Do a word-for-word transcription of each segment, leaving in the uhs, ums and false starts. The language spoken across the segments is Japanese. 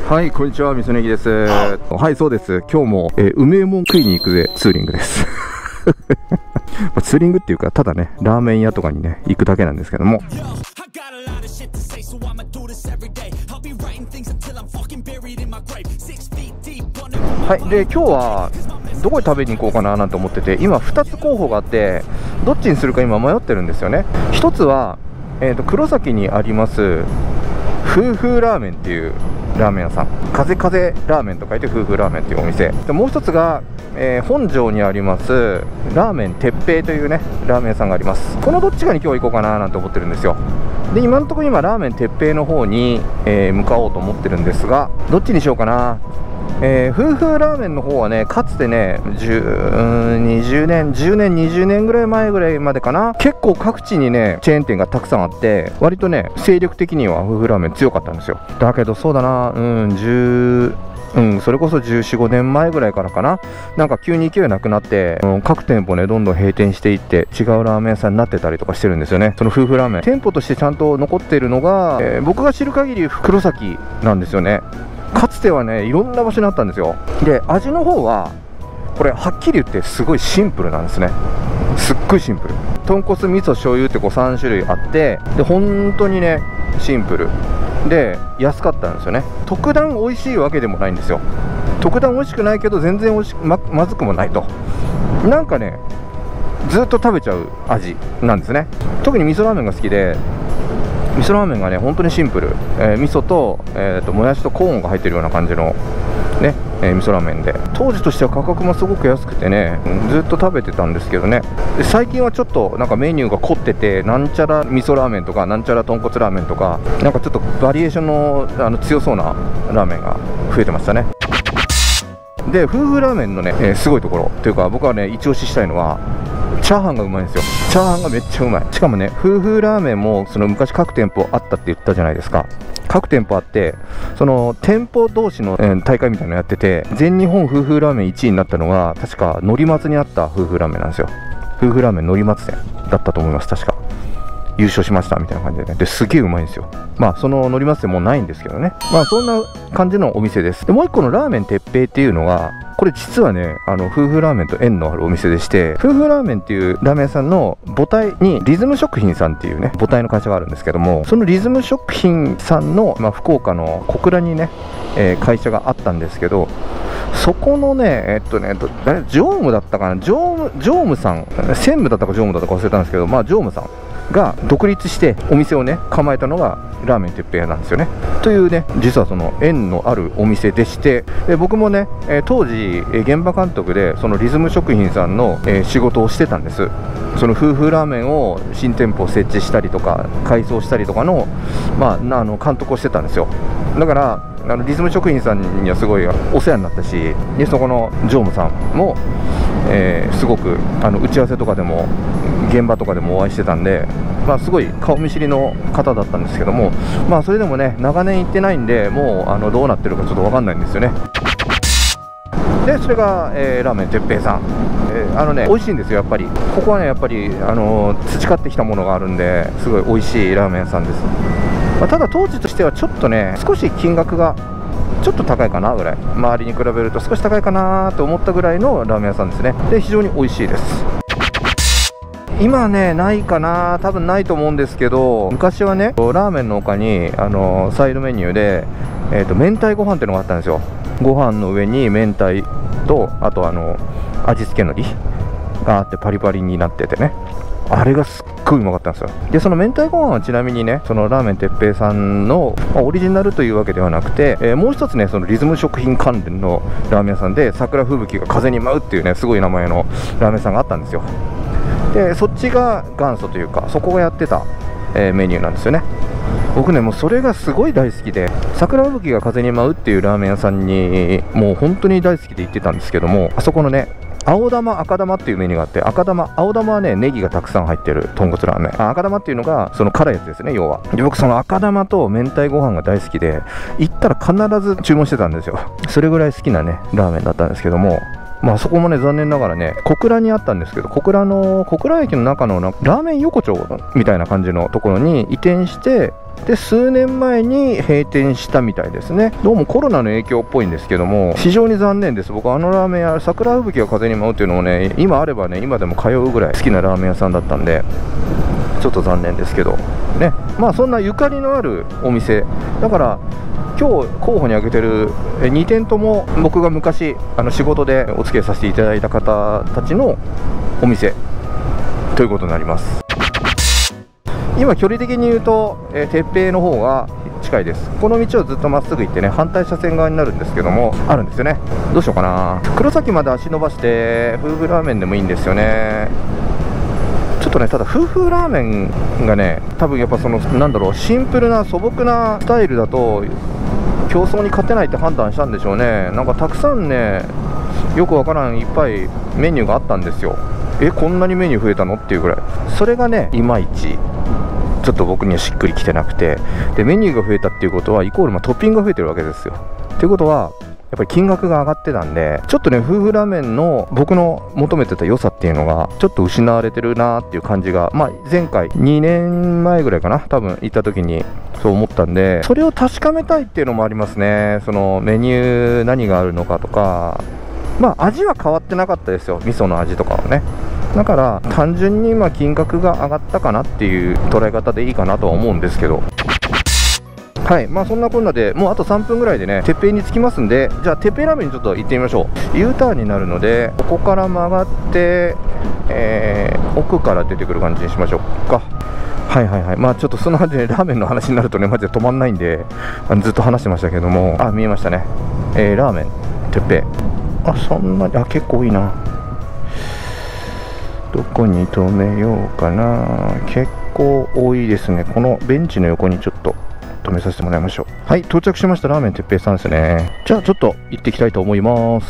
はい、こんにちは、みそねぎです。はい、そうです。今日も、えー、梅もん食いに行くぜ、ツーリングです。まあ、ツーリングっていうか、ただね、ラーメン屋とかにね、行くだけなんですけども。はい、で、今日は、どこに食べに行こうかななんて思ってて、今ふたつ候補があって、どっちにするか今迷ってるんですよね。ひとつは、えーと、黒崎にあります、夫婦ラーメンっていうラーメン屋さん、風風ラーメンと書いて夫婦ラーメンっていうお店で、もう一つが、えー、本庄にありますラーメン鉄平というねラーメン屋さんがあります。このどっちかに今日行こうかななんて思ってるんですよ。で、今のところ今ラーメン鉄平の方に、えー、向かおうと思ってるんですが、どっちにしようかな。えー、夫婦ラーメンの方はね、かつてね、じゅう、にじゅうねん、じゅうねん、にじゅうねんぐらい前ぐらいまでかな、結構各地にね、チェーン店がたくさんあって、割とね、精力的には夫婦ラーメン強かったんですよ。だけど、そうだな、うん、じゅう、うん、それこそじゅうよん、ごねんまえぐらいからかな、なんか急に勢いなくなって、うん、各店舗ね、どんどん閉店していって、違うラーメン屋さんになってたりとかしてるんですよね。その夫婦ラーメン。店舗としてちゃんと残っているのが、えー、僕が知る限り黒崎なんですよね。かつてはね、いろんな場所にあったんですよ。で、味の方はこれはっきり言ってすごいシンプルなんですね。すっごいシンプル。豚骨味噌醤油ってこうさん種類あって、で本当にねシンプルで安かったんですよね。特段美味しいわけでもないんですよ。特段美味しくないけど全然美味しく ま, まずくもないと、なんかねずっと食べちゃう味なんですね。特に味噌ラーメンが好きで、味噌ラーメンがね本当にシンプル、えー、味噌と、えー、ともやしとコーンが入ってるような感じのね、えー、味噌ラーメンで、当時としては価格もすごく安くてね、ずっと食べてたんですけどね。で、最近はちょっとなんかメニューが凝ってて、なんちゃら味噌ラーメンとかなんちゃら豚骨ラーメンとか、なんかちょっとバリエーションの、あの強そうなラーメンが増えてましたね。で、夫婦ラーメンのね、えー、すごいところというか、僕はね一押ししたいのはチャーハンがうまいんですよ。チャーハンがめっちゃうまい。しかもね、夫婦ラーメンもその昔各店舗あったって言ったじゃないですか。各店舗あって、その店舗同士の、えー、大会みたいなのやってて、全日本夫婦ラーメンいちいになったのが確かのり松にあった夫婦ラーメンなんですよ。夫婦ラーメンのり松店だったと思います。確か優勝しましたみたいな感じでね。ですげえうまいんですよ。まあそののり松店もうないんですけどね。まあそんな感じのお店です。で、もう一個のラーメン鉄平っていうのが、これ実はね、あの夫婦ラーメンと縁のあるお店でして、夫婦ラーメンっていうラーメン屋さんの母体にリズム食品さんっていうね母体の会社があるんですけども、そのリズム食品さんの、まあ、福岡の小倉にね、えー、会社があったんですけど、そこのねえっとね誰常務だったかな、常務常務さん、専務だったか常務だったか忘れたんですけど、まあ常務さんが独立してお店をね構えたのがラーメン鉄平なんですよね。というね、実はその縁のあるお店でして、で僕もね、えー、当時、えー、現場監督でそのリズム食品さんの、えー、仕事をしてたんです。その夫婦ラーメンを新店舗設置したりとか改装したりとかの、まあ、あの監督をしてたんですよ。だからあのリズム食品さんにはすごいお世話になったし、でそこの常務さんも、えー、すごくあの打ち合わせとかでも現場とかでもお会いしてたんで、まあ、すごい顔見知りの方だったんですけども、まあそれでもね長年行ってないんで、もうあのどうなってるかちょっと分かんないんですよね。でそれが、えー、ラーメン鉄平さん、えー、あのね美味しいんですよ。やっぱりここはねやっぱり、あのー、培ってきたものがあるんで、すごい美味しいラーメン屋さんです。まあ、ただ当時としてはちょっとね少し金額がちょっと高いかなぐらい、周りに比べると少し高いかなと思ったぐらいのラーメン屋さんですね。で非常に美味しいです。今ねないかな、多分ないと思うんですけど、昔はねラーメンの他にあのサイドメニューで、えーと明太ご飯っていうのがあったんですよ。ご飯の上に明太と、あとあの味付け海苔があってパリパリになっててね、あれがすっごいうまかったんですよ。でその明太ご飯はちなみにね、そのラーメン鉄平さんの、まあ、オリジナルというわけではなくて、えー、もう一つねそのリズム食品関連のラーメン屋さんで、桜吹雪が風に舞うっていうねすごい名前のラーメン屋さんがあったんですよ。でそっちが元祖というか、そこがやってた、えー、メニューなんですよね。僕ねもうそれがすごい大好きで、桜吹雪が風に舞うっていうラーメン屋さんにもう本当に大好きで行ってたんですけども、あそこのね青玉赤玉っていうメニューがあって、赤玉青玉はねネギがたくさん入ってる豚骨ラーメン、赤玉っていうのがその辛いやつですね、要は。で僕その赤玉と明太ご飯が大好きで、行ったら必ず注文してたんですよ。それぐらい好きなねラーメンだったんですけども、まあそこもね残念ながらね小倉にあったんですけど、小倉の小倉駅の中のラーメン横丁みたいな感じのところに移転して、 で数年前に閉店したみたいですね。どうもコロナの影響っぽいんですけども、非常に残念です。僕あのラーメン屋、桜吹雪が風に舞うっていうのもね、今あればね今でも通うぐらい好きなラーメン屋さんだったんで、ちょっと残念ですけどね。まあそんなゆかりのあるお店だから、今日候補に挙げてるにてんとも僕が昔あの仕事でお付き合いさせていただいた方たちのお店ということになります。今距離的に言うと、えー、鉄平の方が近いです。この道をずっとまっすぐ行ってね、反対車線側になるんですけども、あるんですよね。どうしようかな。黒崎まで足伸ばして夫婦ラーメンでもいいんですよね。ちょっとね、ただ夫婦ラーメンがね、多分やっぱそのなんだろう、シンプルな素朴なスタイルだと競争に勝てないって判断したんでしょうね。なんかたくさんね、よくわからんいっぱいメニューがあったんですよ。え、こんなにメニュー増えたのっていうぐらい。それがね、いまいちちょっと僕にはしっくりきてなくて、でメニューが増えたっていうことはイコールまあトッピングが増えてるわけですよ。ということはやっぱり金額が上がってたんで、ちょっとね夫婦ラーメンの僕の求めてた良さっていうのがちょっと失われてるなーっていう感じが、まあ前回にねんまえぐらいかな、多分行った時にそう思ったんで、それを確かめたいっていうのもありますね。そのメニュー何があるのかとか、まあ味は変わってなかったですよ、味噌の味とかはね。だから単純にまあ金額が上がったかなっていう捉え方でいいかなとは思うんですけど、はい、まあそんなこんなでもうあとさんぷんぐらいでねてっぺんに着きますんで、じゃあてっぺんラーメンにちょっと行ってみましょう。 U ターンになるので、ここから曲がって、えー、奥から出てくる感じにしましょうか。はいはいはい、まあちょっとその感じでラーメンの話になるとねマジで止まんないんで、あのずっと話してましたけども、あ、見えましたね、えー、ラーメンてっぺん、あ、そんなに、あ、結構多いな。どこに止めようかな。結構多いですね。このベンチの横にちょっと止めさせてもらいましょう。はい、到着しました。ラーメンてっぺいさんですね。じゃあちょっと行っていきたいと思います。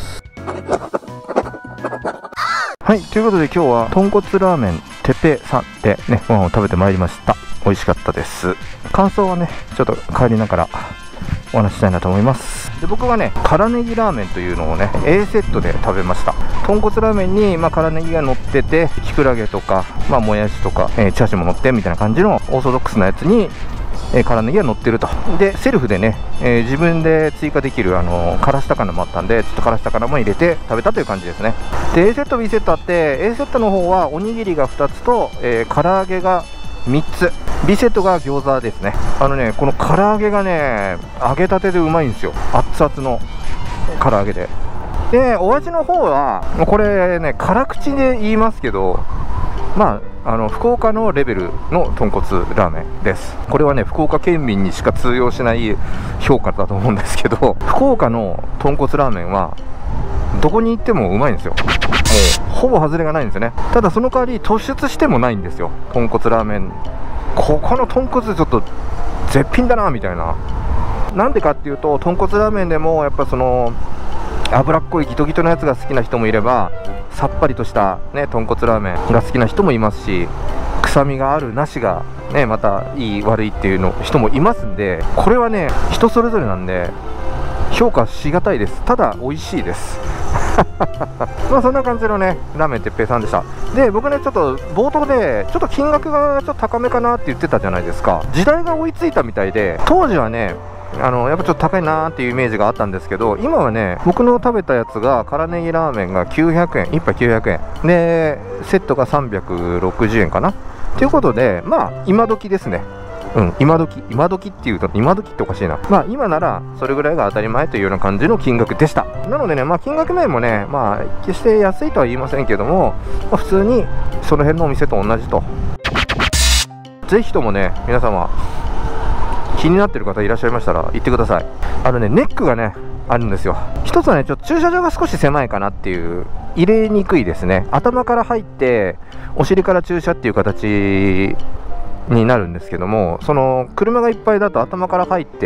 はい、ということで今日は豚骨ラーメンてっぺいさんでねご飯を食べてまいりました。美味しかったです。感想はねちょっと帰りながらお話ししたいなと思います。で僕はね辛ネギラーメンというのをね A セットで食べました。豚骨ラーメンに、まあ、辛ネギが乗ってて、きくらげとか、まあ、もやしとか、えー、チャーシューも乗ってみたいな感じのオーソドックスなやつに、えー、辛ネギが乗ってると。でセルフでね、えー、自分で追加できるあの辛子高菜もあったんで、ちょっと辛子高菜も入れて食べたという感じですね。で A セット B セットあって、 A セットの方はおにぎりがふたつと、えー、唐揚げがみっつ、 B セットが餃子ですね。あのねこの唐揚げがね揚げたてでうまいんですよ。熱々の唐揚げで。でお味の方はこれね辛口で言いますけど、まああの福岡のレベルの豚骨ラーメンです。これはね福岡県民にしか通用しない評価だと思うんですけど、福岡の豚骨ラーメンはどこに行ってもうまいんですよ。もうほぼ外れがないんですよね。ただその代わり突出してもないんですよ、豚骨ラーメン。ここの豚骨ちょっと絶品だなみたいな。なんでかっていうと、豚骨ラーメンでもやっぱその脂っこいギトギトのやつが好きな人もいれば、さっぱりとしたね豚骨ラーメンが好きな人もいますし、臭みがあるなしがねまたいい悪いっていうの人もいますんで、これはね人それぞれなんで評価しがたいです。ただ美味しいですまあそんな感じのねラーメンてっぺいさんでした。で僕ねちょっと冒頭でちょっと金額がちょっと高めかなって言ってたじゃないですか。時代が追いついたみたいで、当時はねあのやっぱちょっと高いなーっていうイメージがあったんですけど、今はね僕の食べたやつが辛ネギラーメンがきゅうひゃくえん、いっぱいきゅうひゃくえんでセットがさんびゃくろくじゅうえんかなということで、まあ今時ですね。うん、今時今時っていうと今時っておかしいな。まあ今ならそれぐらいが当たり前というような感じの金額でした。なのでね、まあ金額面もね、まあ決して安いとは言いませんけども、まあ、普通にその辺のお店と同じと。ぜひともね皆様気になってる方いらっしゃいましたら行ってください。あのねネックがねあるんですよ。一つはねちょっと駐車場が少し狭いかなっていう、入れにくいですね。頭から入ってお尻から駐車っていう形になるんですけども、その車がいっぱいだと頭から入って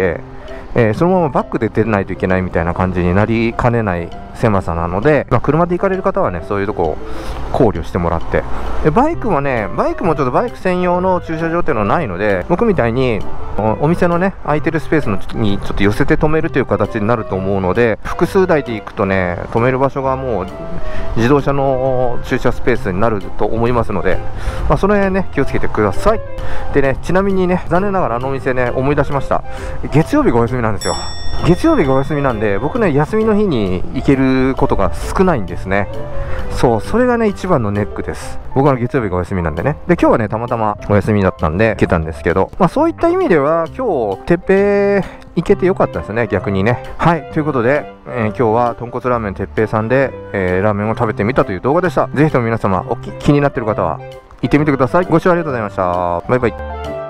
えー、そのままバックで出ないといけないみたいな感じになりかねない狭さなので、まあ、車で行かれる方はね、そういうとこを考慮してもらって、でバイクもね、バイクもちょっとバイク専用の駐車場っていうのはないので、僕みたいにお店のね、空いてるスペースのにちょっと寄せて止めるという形になると思うので、複数台で行くとね、止める場所がもう自動車の駐車スペースになると思いますので、まあ、その辺ね、気をつけてください。でね、ちなみにね、残念ながらあのお店ね、思い出しました。月曜日がお休みなんですよ。月曜日がお休みなんで、僕ね、休みの日に行けることが少ないんですね。そう、それがね、一番のネックです。僕は月曜日がお休みなんでね。で、今日はね、たまたまお休みだったんで、行けたんですけど、まあそういった意味では、今日、てっぺい行けてよかったですね、逆にね。はい、ということで、えー、今日は豚骨ラーメンてっぺいさんで、えー、ラーメンを食べてみたという動画でした。ぜひとも皆様、お気になっている方は、行ってみてください。ご視聴ありがとうございました。バイバイ。